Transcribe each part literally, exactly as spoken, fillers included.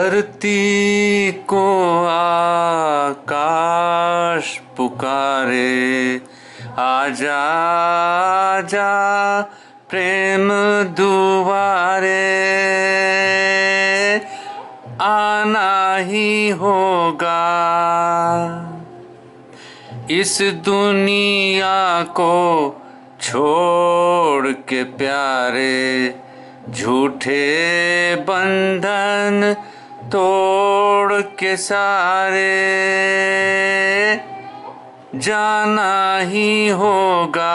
धरती को आकाश पुकारे, आजा आजा प्रेम दुआरे, आना ही होगा। इस दुनिया को छोड़ के प्यारे, झूठे बंधन तोड़ के सारे, जाना ही होगा।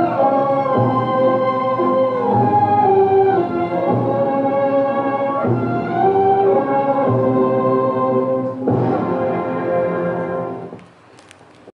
you